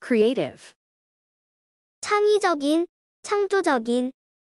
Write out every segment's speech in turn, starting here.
creative, 창의적인, 창조적인,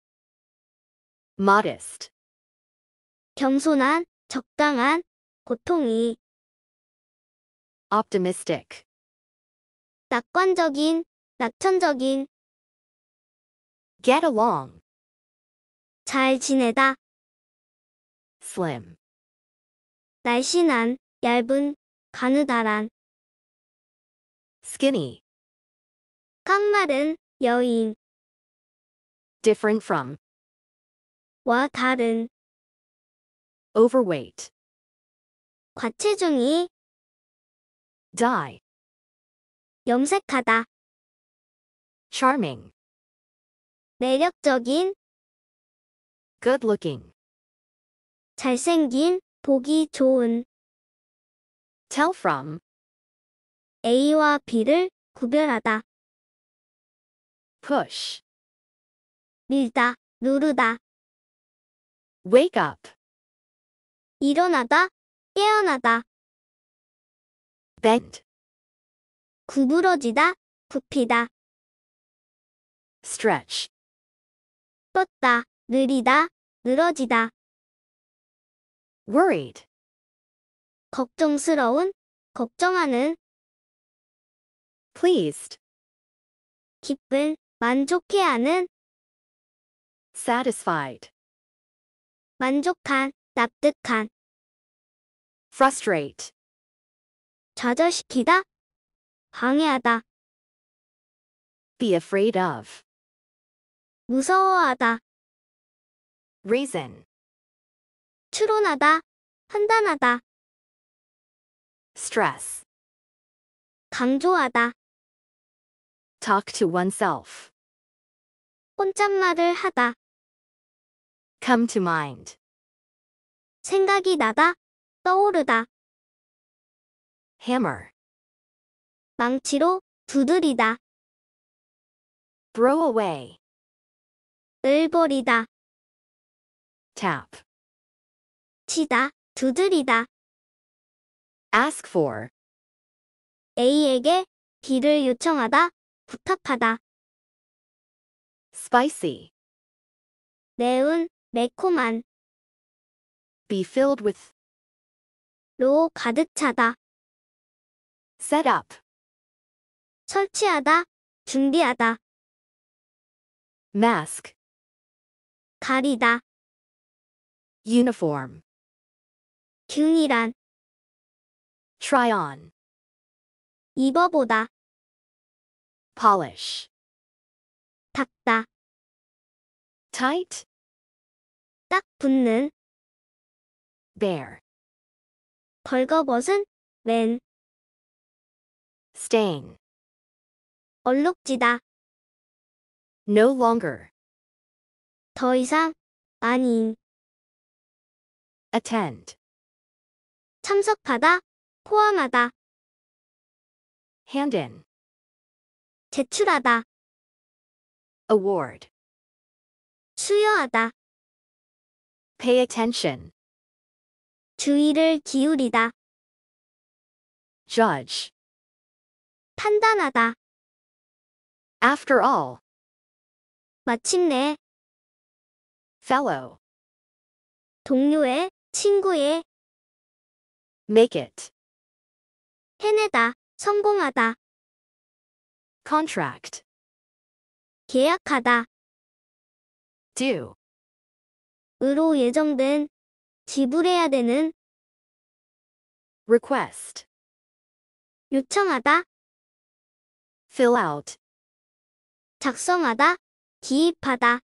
modest, 겸손한, 적당한, 고통이, optimistic, 낙관적인, 낙천적인, get along, 잘 지내다, slim, 날씬한, 얇은, 가느다란, skinny, 깡마른, 여인, different from, 와 다른, overweight, 과체중이, die, 염색하다, charming, 매력적인, good looking, 잘생긴, 보기 좋은, tell from, A와 B를 구별하다, push, 밀다, 누르다, wake up, 일어나다, 깨어나다, bend, 구부러지다, 굽히다, stretch, 뻗다, 느리다, 늘어지다, worried, 걱정스러운, 걱정하는, pleased, 기쁜, 만족해하는, satisfied, 만족한, 납득한, frustrate, 좌절시키다, 방해하다, be afraid of, 무서워하다, reason, 추론하다, 판단하다, stress, 강조하다, talk to oneself, 혼잣말을 하다, come to mind, 생각이 나다, 떠오르다, hammer, 망치로 두드리다, throw away, 을 버리다, tap, 치다, 두드리다, ask for, A에게 B를 요청하다, 부탁하다, spicy, 매운, 매콤한, be filled with, 로 가득 차다, set up, 설치하다, 준비하다, mask, 가리다, uniform, 균일한, try on, 입어보다, polish, 닦다, tight, 딱 붙는, bare, 벌거벗은, 맨, stain, 얼룩지다, no longer, 더 이상, 아닌, attend, 참석하다, 포함하다, hand in, 제출하다, award, 수여하다, pay attention, 주의를 기울이다, judge, 판단하다, after all, 마침내, fellow, 동료의, 친구의, make it, 해내다, 성공하다, contract, 계약하다, due, 으로 예정된, 지불해야 되는, request, 요청하다, fill out, 작성하다, 기입하다,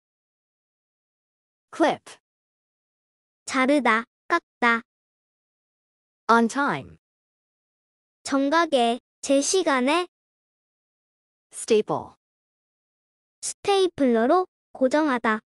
clip, 자르다, 깎다, on time, 정각에, 제 시간에, staple, 스테이플러로, 고정하다,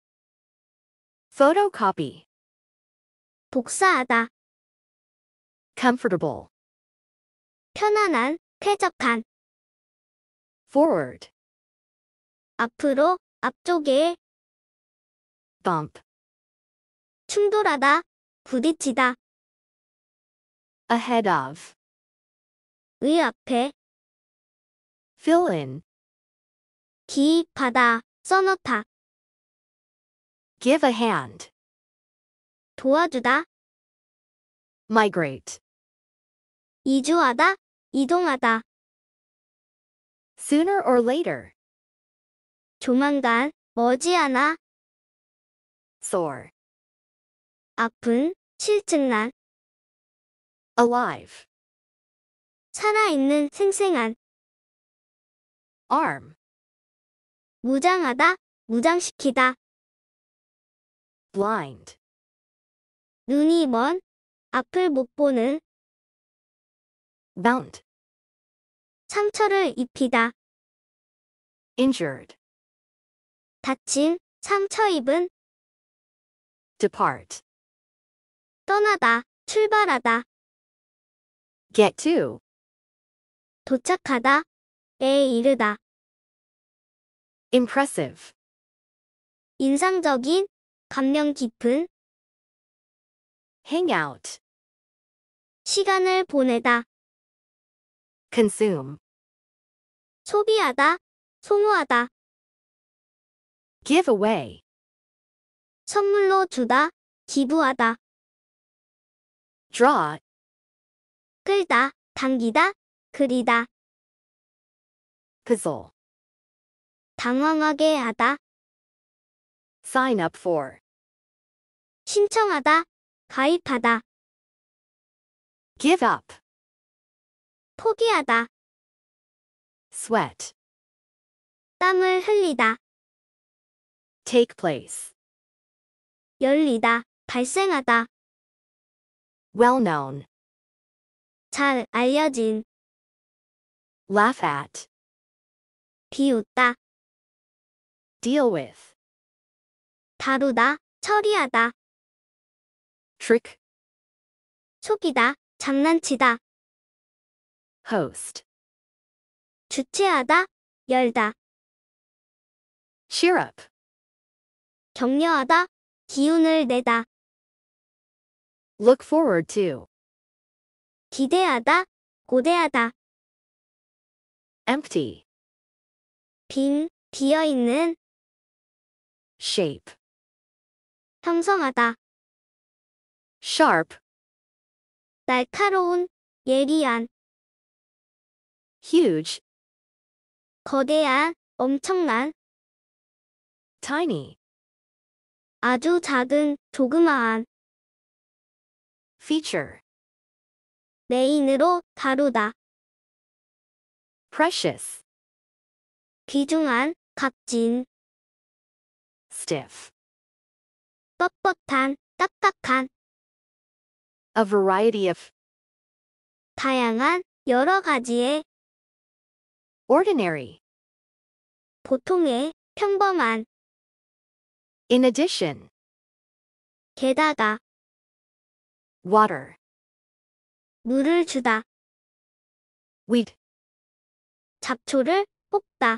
photocopy, 복사하다, comfortable, 편안한, 쾌적한, forward, 앞으로, 앞쪽에, bump, 충돌하다, 부딪히다, ahead of, 의 앞에, Fill in. 기입하다, 써넣다. Give a hand. 도와주다, Migrate. 이주하다, 이동하다. Sooner or later. 조만간, 머지않아. Sore. 아픈, 실증난. Alive. 살아있는, 생생한. Arm. 무장하다, 무장시키다. Blind. 눈이 먼, 앞을 못 보는. Bound. 상처를 입히다. Injured. 다친, 상처 입은. Depart. 떠나다, 출발하다. Get to. 도착하다, 에 이르다. Impressive. 인상적인, 감명 깊은. Hang out. 시간을 보내다. Consume. 소비하다, 소모하다. Give away. 선물로 주다, 기부하다. Draw. 끌다, 당기다, 그리다. Puzzle. 당황하게 하다. Sign up for. 신청하다, 가입하다. Give up. 포기하다. Sweat. 땀을 흘리다. Take place. 열리다, 발생하다. Well known. 잘 알려진. Laugh at. 비웃다. Deal with. 다루다, 처리하다. Trick. 속이다, 장난치다. Host. 주최하다, 열다. Cheer up. 격려하다, 기운을 내다. Look forward to. 기대하다, 고대하다. Empty. 빈, 비어있는. Shape. 형성하다. Sharp. 날카로운, 예리한. Huge. 거대한, 엄청난. Tiny. 아주 작은, 조그마한. Feature. 메인으로 다루다. Precious. 귀중한, 값진. Stiff. 뻣뻣한, 딱딱한. A variety of. 다양한, 여러 가지의. Ordinary. 보통의, 평범한. In addition. 게다가. Water. 물을 주다. Weed. 잡초를 뽑다.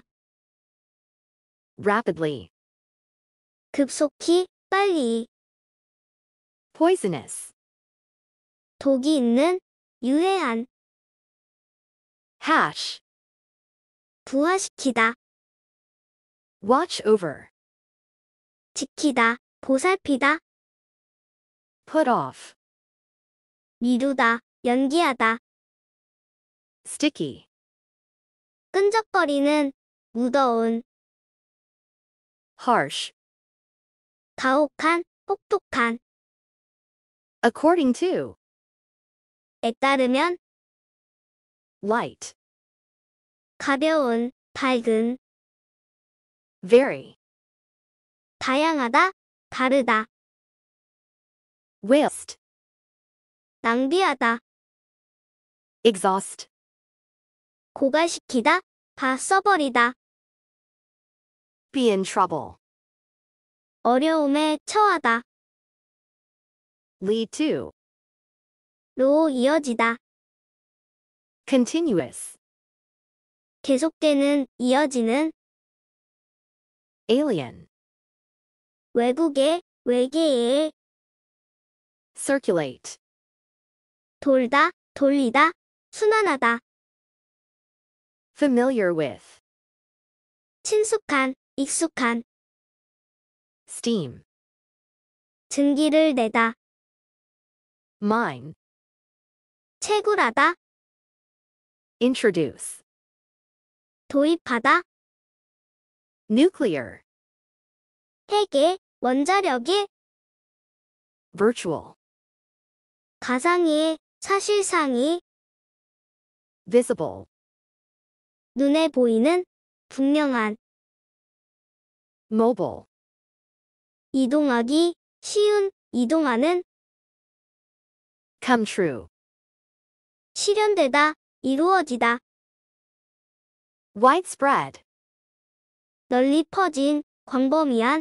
Rapidly. 급속히, 빨리. Poisonous. 독이 있는, 유해한. Hash. 부화시키다. Watch over. 지키다, 보살피다. Put off. 미루다, 연기하다. Sticky. 끈적거리는, 무더운. Harsh. 가혹한, 혹독한. According to. 에 따르면. Light. 가벼운, 밝은. Very. 다양하다, 다르다. Waste. 낭비하다. Exhaust. 고갈시키다, 다 써버리다. Be in trouble. 어려움에 처하다. Lead to. 로 이어지다. Continuous. 계속되는, 이어지는. Alien. 외국의, 외계의. Circulate. 돌다, 돌리다, 순환하다. Familiar with. 친숙한, 익숙한. Steam. 증기를 내다. Mine. 채굴하다. Introduce. 도입하다. Nuclear. 핵의, 원자력의, Virtual. 가상의, 사실상의, Visible. 눈에 보이는, 분명한. Mobile. 이동하기, 쉬운, 이동하는. Come true. 실현되다, 이루어지다. Widespread. 널리 퍼진, 광범위한.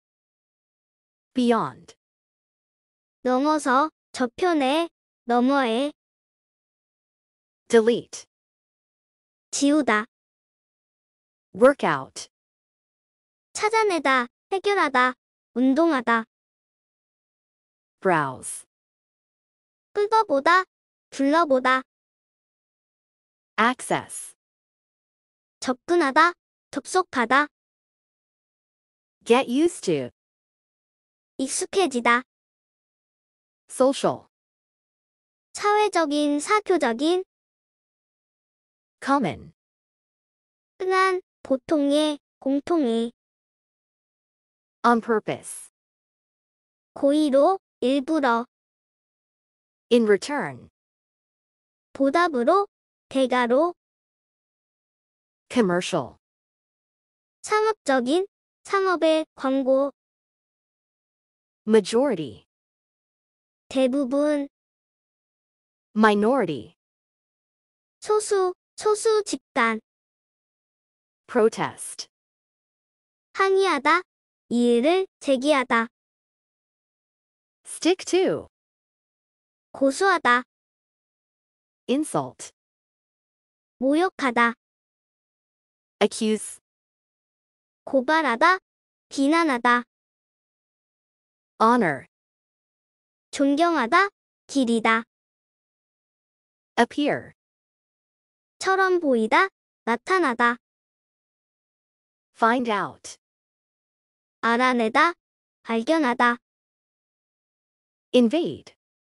Beyond. 넘어서, 저편에, 너머에. Delete. 지우다. Workout. 찾아내다, 해결하다, 운동하다. Browse. 긁어보다, 둘러보다. Access. 접근하다, 접속하다. Get used to. 익숙해지다. Social. 사회적인, 사교적인. Common. 흔한, 보통의, 공통의. On purpose. 고의로, 일부러. In return. 보답으로, 대가로. Commercial. 상업적인, 상업의, 광고. Majority. 대부분. Minority. 소수, 소수 집단. Protest. 항의하다, 이의를 제기하다. Stick to. 고수하다, Insult. 모욕하다, Accuse. 고발하다, 비난하다. Honor. 존경하다, 기리다. Appear. 처럼 보이다, 나타나다. Find out. 알아내다, 발견하다. Invade.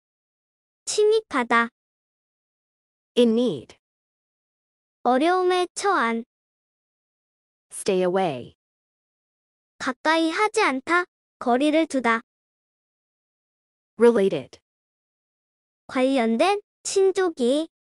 침입하다, In need. 어려움에 처한. Stay away. 가까이 하지 않다, 거리를 두다. Related. 관련된, 친족이.